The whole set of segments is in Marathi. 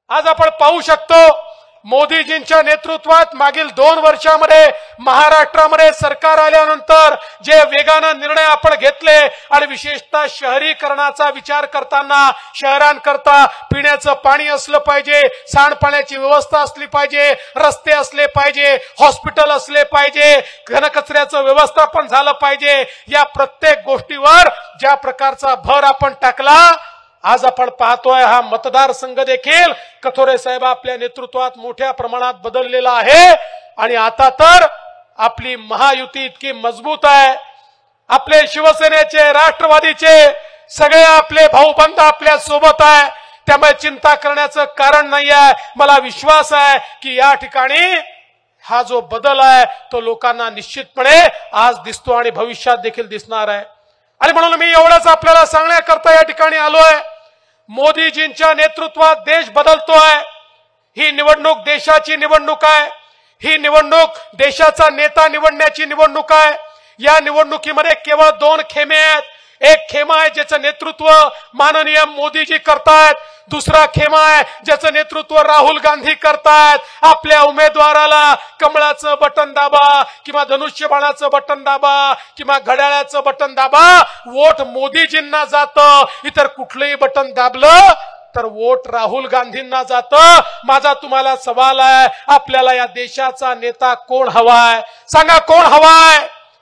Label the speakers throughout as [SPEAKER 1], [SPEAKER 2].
[SPEAKER 1] आज आपण पाहू शकतो मोदीजींच्या नेतृत्वात मागील 2 वर्षांमध्ये महाराष्ट्रामध्ये सरकार आल्यानंतर जे वेगानं निर्णय आपण घेतले आणि विशेषतः शहरीकरणाचा विचार करताना शहरांकरता पिण्याचं पाणी असलं पाहिजे, सांडपाण्याची व्यवस्था असली पाहिजे, रस्ते असले पाहिजे, हॉस्पिटल असले पाहिजे, घनकचऱ्याचं व्यवस्थापन झालं पाहिजे, या प्रत्येक गोष्टीवर ज्या प्रकारचा भर आपण टाकला, आज आपण पाहतोय हा मतदारसंघ देखील कथोरे साहेब आपल्या नेतृत्वात मोठ्या प्रमाणात बदललेला आहे आणि आता तर आपली महायुती इतकी मजबूत आहे, आपले शिवसेनेचे राष्ट्रवादीचे सगळे आपले भाऊबंद आपल्या सोबत आहे, त्यामुळे चिंता करण्याचं कारण नाही आहे। मला विश्वास आहे की या ठिकाणी हा जो बदल आहे तो लोकांना निश्चितपणे आज दिसतो आणि भविष्यात देखील दिसणार आहे। आणि म्हणून मी एवढंच आपल्याला सांगण्याकरता या ठिकाणी आलोय, मोदीजींच्या नेतृत्वात देश बदलतोय। ही निवडणूक देशाची निवडणूक आहे, ही निवडणूक देशाचा नेता निवडण्याची निवडणूक आहे। या निवडणुकीमध्ये केवळ 2 खेमे आहेत। एक खेमा आहे ज्याचं नेतृत्व माननीय मोदीजी करतायत, दुसरा खेमा आहे ज्याचं नेतृत्व राहुल गांधी करतायत। आपल्या उमेदवाराला कमळाचं बटन दाबा किंवा धनुष्यबाणाचं बटन दाबा किंवा घड्याळाचं बटन दाबा, वोट मोदीजींना जातं। इतर कुठलंही बटन दाबलं तर वोट राहुल गांधींना जातं। माझा तुम्हाला सवाल आहे, आपल्याला या देशाचा नेता कोण हवाय? सांगा, कोण हवाय?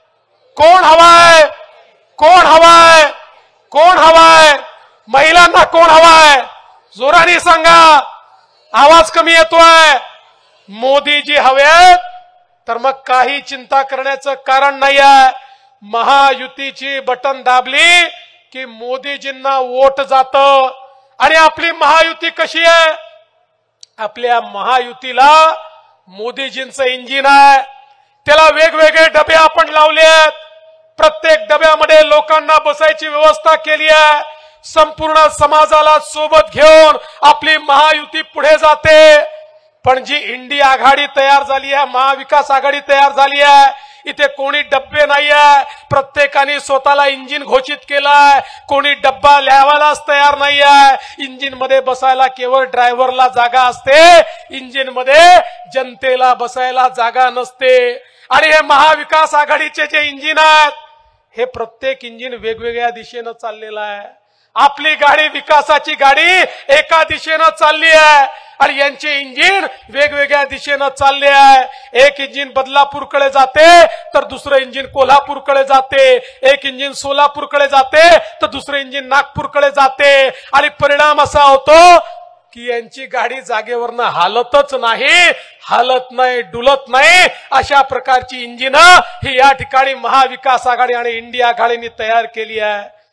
[SPEAKER 1] कोण हवाय? कोण हवाय? कोण हवाय? महिलांना कोण हवाय? जोराने सांगा, आवाज कमी येतोय। मोदीजी हवेत तर मग काही चिंता करण्याचं कारण नाही आहे। महायुतीची बटन दाबली की मोदीजींना वोट जातं। आणि आपली महायुती कशी आहे? आपल्या महायुतीला मोदीजींचं इंजिन आहे, त्याला वेगवेगळे डबे आपण लावले आहेत, प्रत्येक डब्यामध्ये लोकांना बसायची व्यवस्था केली आहे। संपूर्ण समाजाला सोबत घेऊन आपली महायुती पुढे जाते। पण जी इंडिया आघाडी तयार झाली आहे, महाविकास आघाडी तयार झाली आहे, इथे कोणी डब्बे नाही आहे, प्रत्येकाने स्वतःला इंजिन घोषित केलाय, कोणी डब्बा लिहायलाच तयार नाही आहे। इंजिन मध्ये बसायला केवळ ड्रायव्हरला जागा असते, इंजिन मध्ये जनतेला बसायला जागा नसते। आणि हे महाविकास आघाडीचे जे इंजिन आहेत, हे प्रत्येक इंजिन वेगवेगळ्या दिशेनं चाललेलं आहे। आपली गाडी, विकासाची गाडी एका दिशेनं चालली आहे आणि यांचे इंजिन वेगवेगळ्या दिशेनं चालले आहे। एक इंजिन बदलापूरकडे जाते तर दुसरं इंजिन कोल्हापूरकडे जाते, एक इंजिन सोलापूरकडे जाते तर दुसरं इंजिन नागपूरकडे जाते। आणि परिणाम असा होतो की यांची गाडी जागेवरनं हालतच नाही, हालत नाही, डुलत नाही। अशा प्रकारची इंजिन ही या ठिकाणी महाविकास आघाडी आणि इंडिया आघाडीने तयार केली आहे।